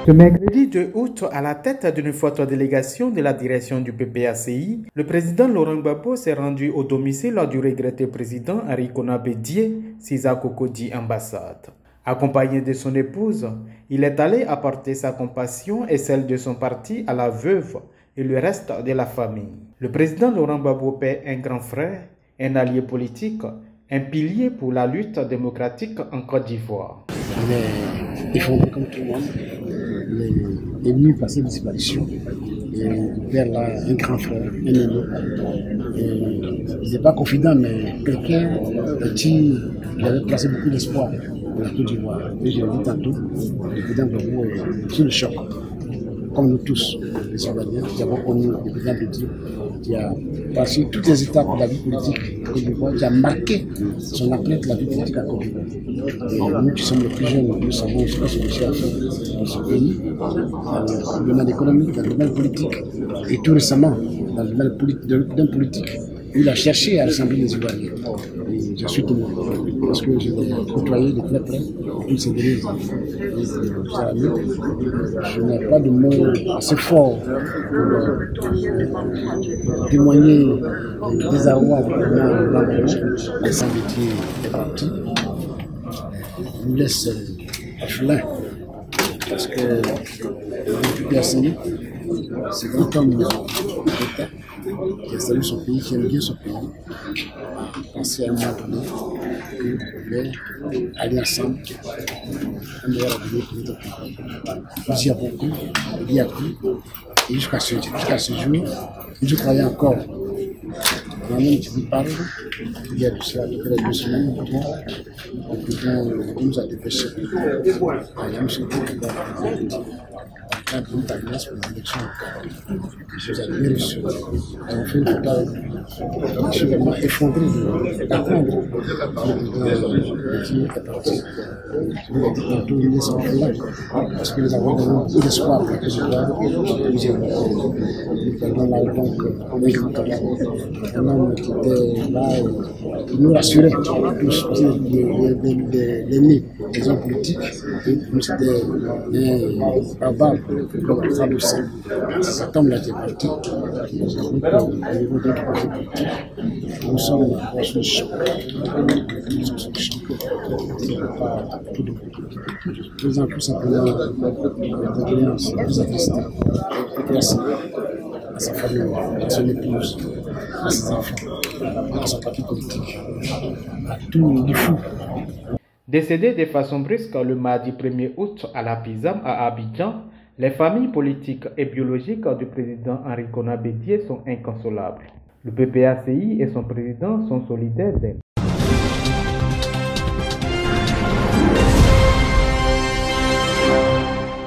Ce mercredi 2 août, à la tête d'une forte délégation de la direction du PPACI, le président Laurent Gbagbo s'est rendu au domicile du regretté président Arikona Bédié, Sisa Kokodi ambassade. Accompagné de son épouse, il est allé apporter sa compassion et celle de son parti à la veuve et le reste de la famille. Le président Laurent Gbagbo est un grand frère, un allié politique, un pilier pour la lutte démocratique en Côte d'Ivoire. Il faut comme tout le monde, les nuits passées de disparition. Et le père là, un grand frère, un aîné. Il n'est pas confident, mais quelqu'un qui avait placé beaucoup d'espoir dans la Côte d'Ivoire. Et j'ai dit tantôt, le président Gbagbo est sous le choc. Comme nous tous, les Ivoiriens, qui avons connu le président Bédié, qui a passé toutes les étapes de la vie politique en Côte d'Ivoire, qui a marqué son empreinte de la vie politique en Côte d'Ivoire. Et nous qui sommes les plus jeunes, nous savons ce que celui-ci a fait dans ce pays, dans le domaine économique, dans le domaine politique, et tout récemment, dans le domaine politique, il a cherché à rassembler les Ivoiriens. Et je suis témoin, parce que je l'ai côtoyé de très près toutes ces dernières années. Je n'ai pas de mots assez forts pour témoigner du désarroi du président Gbagbo. Vincent Bédié est parti. Il nous laisse orphelins, parce que le PPACI, c'est grand homme d'État qui a salué son pays, qui aime bien son pays, a pensé à un moment donné qu'on pouvait aller ensemble, un meilleur avenir pour notre pays. Nous y avons cru, il y a cru, et jusqu'à ce jour, je croyais encore. Moi-même, qui vous parle, il y a de cela, depuis les 2 semaines, le président nous a dépêché à Yamoussoukro, dans une alliance pour les élections locales. Je vous ai bien reçu. On fait une photo. Je suis vraiment effondré d'apprendre que le président Bédié est parti. Je vous ai dit tantôt, nous sommes là, parce que nous avons donné beaucoup d'espoir pour la Côte d'Ivoire. Nous perdons là donc un grand camarade, un homme qui était là, qui nous rassurait tous, parce que les nés, les hommes politiques, nous c'était un barbare. Cet homme-là était parti. Au niveau d'autres partis politiques, nous sommes sous le choc. Nous sommes sous le choc. Pas tout de plus. Tout simplement, la condoléance, plus attestée, à sa famille, à son épouse, à ses enfants, à son parti politique, à tous les fous. Décédé de façon brusque le mardi 1er août à la Pisam à Abidjan, les familles politiques et biologiques du président Arikona Bédié sont inconsolables. Le PPACI et son président sont solidaires d'elle.